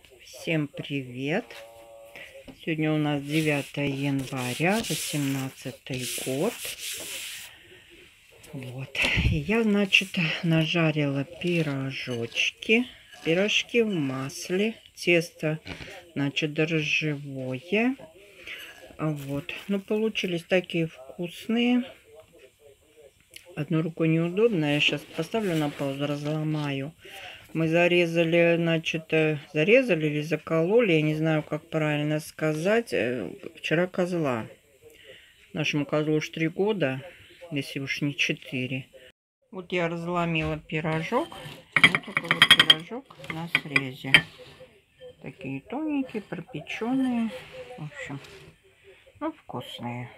Всем привет! Сегодня у нас 9 января, 18 год. Вот. И я, значит, нажарила пирожочки. Пирожки в масле. Тесто, значит, дрожжевое. Вот. Ну, получились такие вкусные. Одной рукой неудобно. Я сейчас поставлю на паузу, разломаю. Мы зарезали, значит, зарезали или закололи, я не знаю, как правильно сказать, вчера козла. Нашему козлу уж 3 года, если уж не 4. Вот я разломила пирожок. Вот такой вот пирожок на срезе. Такие тоненькие, пропеченные. В общем, ну, вкусные.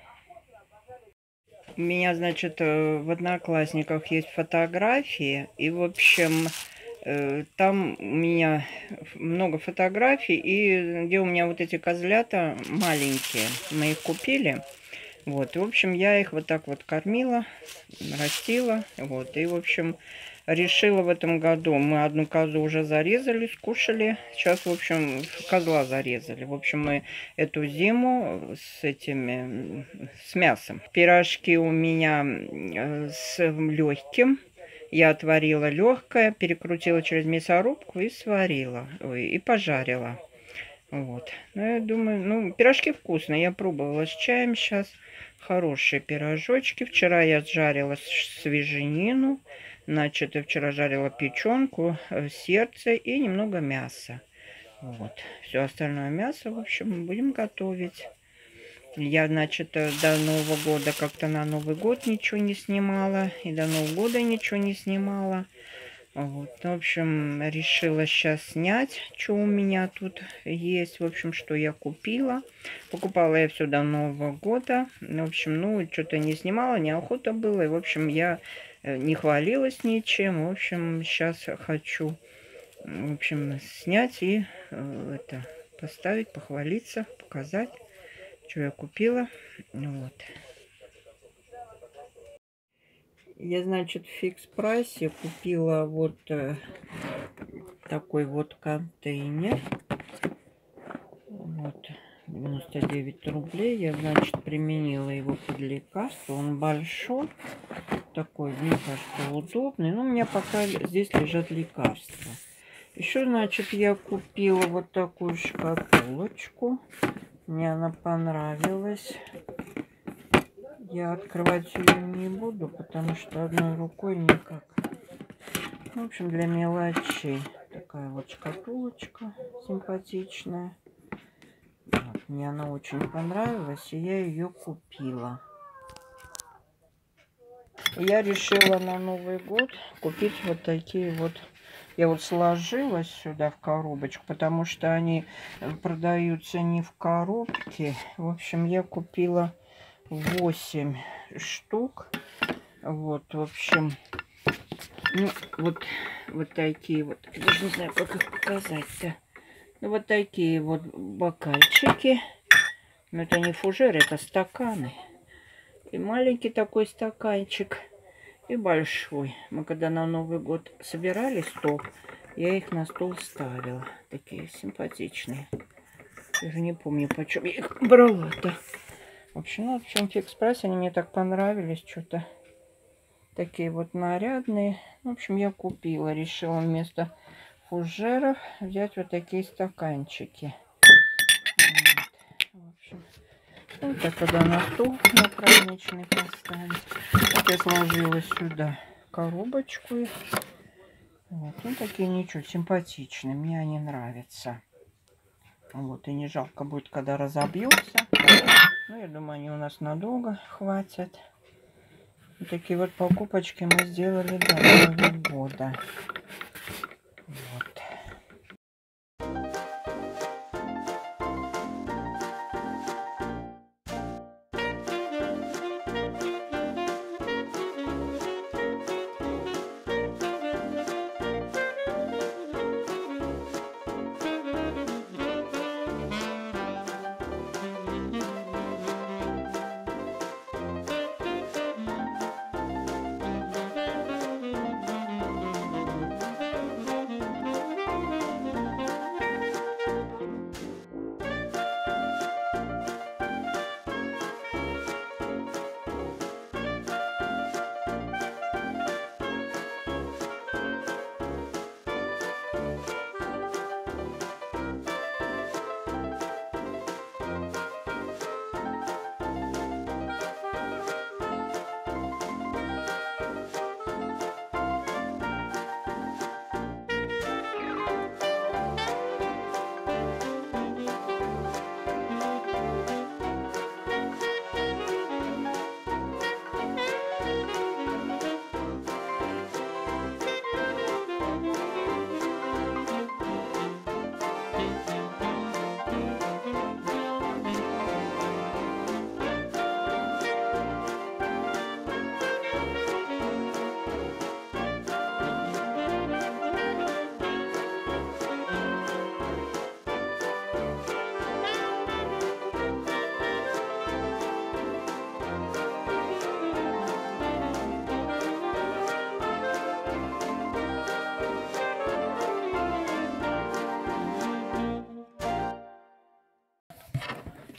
У меня, значит, в Одноклассниках есть фотографии. И, в общем, там у меня много фотографий. И где у меня вот эти козлята маленькие. Мы их купили. Вот. И, в общем, я их вот так вот кормила, растила. Вот. И, в общем, решила в этом году. Мы одну козу уже зарезали, скушали. Сейчас, в общем, козла зарезали. В общем, мы эту зиму с мясом. Пирожки у меня с легким. Я отварила легкое, перекрутила через мясорубку и сварила. И пожарила. Вот. Ну, я думаю, ну, пирожки вкусные. Я пробовала с чаем сейчас. Хорошие пирожочки. Вчера я жарила свеженину. Значит, я вчера жарила печенку, сердце и немного мяса. Вот. Все остальное мясо, в общем, будем готовить. Я, значит, до Нового года как-то на Новый год ничего не снимала. И до Нового года ничего не снимала. Вот, в общем, решила сейчас снять, что у меня тут есть. В общем, что я купила. Покупала я все до Нового года. В общем, ну, что-то не снимала, неохота было. И, в общем, я не хвалилась ничем. В общем, сейчас хочу, в общем, снять и поставить, похвалиться, показать, что я купила. Вот. Я, значит, в фикс прайсе купила вот такой вот контейнер. Вот, 99 рублей. Я, значит, применила его под лекарство. Он большой. Такой, мне кажется, удобный. Но у меня пока здесь лежат лекарства. Еще, значит, я купила вот такую шкатулочку. Мне она понравилась. Я открывать ее не буду, потому что одной рукой никак. В общем, для мелочей. Такая вот шкатулочка симпатичная. Вот, мне она очень понравилась, и я ее купила. Я решила на Новый год купить вот такие вот. Я вот сложила сюда в коробочку, потому что они продаются не в коробке. В общем, я купила 8 штук. Вот, в общем, ну, вот такие вот. Я даже не знаю, как их показать-то. Ну, вот такие вот бокальчики. Но это не фужеры, это стаканы. И маленький такой стаканчик. И большой. Мы когда на Новый год собирали стол, я их на стол ставила. Такие симпатичные. Я же не помню, почем я их брала-то. В общем, ну, в чем фикс прайс, они мне так понравились, что-то такие вот нарядные. В общем, я купила, решила вместо фужеров взять вот такие стаканчики. Вот. В общем, вот так, когда на стол на праздничный поставить. Вот я сложила сюда коробочку. Вот, ну, такие ничего, симпатичные, мне они нравятся. Вот, и не жалко будет, когда разобьются. Ну, я думаю, они у нас надолго хватит. Вот такие вот покупочки мы сделали до Нового года. Вот.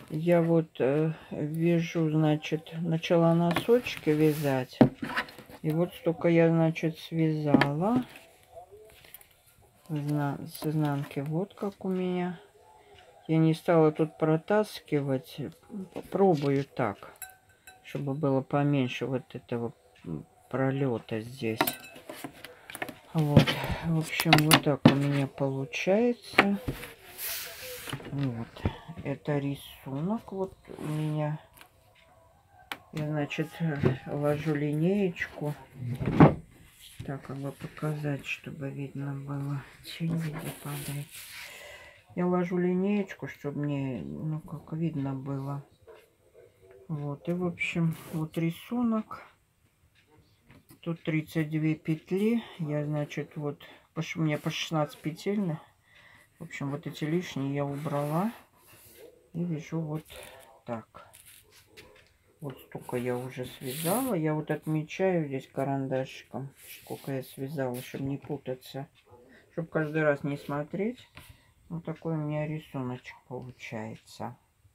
Я вот вяжу, значит, начала носочки вязать. И вот столько я, значит, связала с изнанки. Вот как у меня. Я не стала тут протаскивать. Попробую так, чтобы было поменьше вот этого пролета здесь. Вот. В общем, вот так у меня получается. Вот. Это рисунок. Вот у меня. Я, значит, ложу линеечку. Так, как бы показать, чтобы видно было. Тень везде падает. Я ложу линеечку, чтобы мне, ну, как видно было. Вот. И, в общем, вот рисунок. Тут 32 петли. Я, значит, вот, у меня по 16 петель. В общем, вот эти лишние я убрала. И вяжу вот так. Вот столько я уже связала. Я вот отмечаю здесь карандашиком, сколько я связала, чтобы не путаться. Чтобы каждый раз не смотреть. Вот такой у меня рисуночек получается.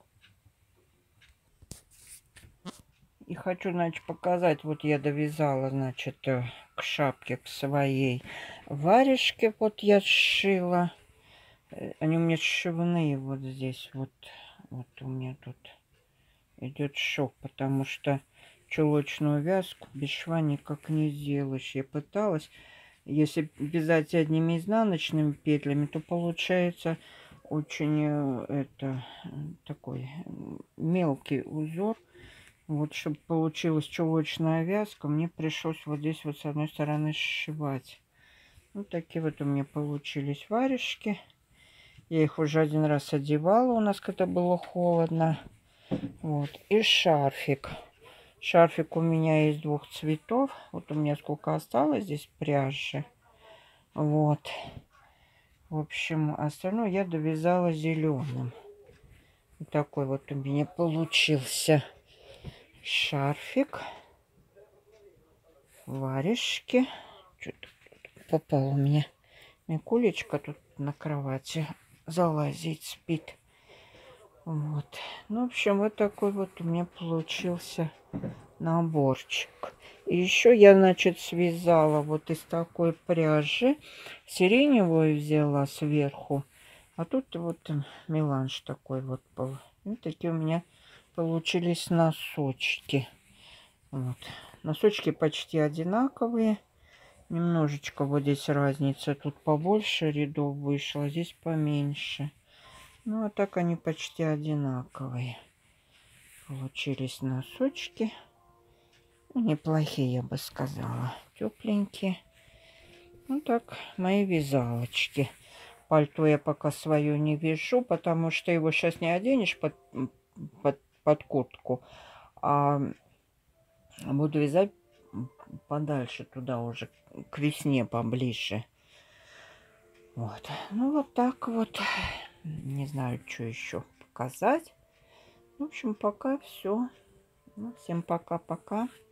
И хочу, значит, показать. Вот я довязала, значит, к шапке, к своей варежке. Вот я сшила. Они у меня сшивные вот здесь. Вот у меня тут идет шов, потому что чулочную вязку без шва никак не сделаешь. Я пыталась. Если вязать одними изнаночными петлями, то получается очень такой мелкий узор. Вот, чтобы получилась чулочная вязка, мне пришлось вот здесь вот с одной стороны сшивать. Вот такие вот у меня получились варежки. Я их уже один раз одевала у нас, когда было холодно. Вот. И шарфик. Шарфик у меня из двух цветов. Вот у меня сколько осталось здесь пряжи. Вот. В общем, остальное я довязала зеленым. Вот такой вот у меня получился шарфик. Варежки. Что-то попало у меня. Микулечка тут на кровати залазить спит. Вот. Ну, в общем, вот такой вот у меня получился наборчик. И еще я, значит, связала вот из такой пряжи. Сиреневую взяла сверху. А тут вот меланж такой вот был. Вот такие у меня получились носочки. Вот. Носочки почти одинаковые. Немножечко вот здесь разница. Тут побольше рядов вышло, здесь поменьше. Ну, а так они почти одинаковые. Получились носочки. Ну, неплохие, я бы сказала. Тепленькие. Ну, так, мои вязалочки. Пальто я пока свое не вяжу, потому что его сейчас не оденешь под куртку. А буду вязать подальше туда уже, к весне поближе. Вот. Ну, вот так вот. Не знаю, что еще показать. В общем, пока все. Ну, всем пока-пока.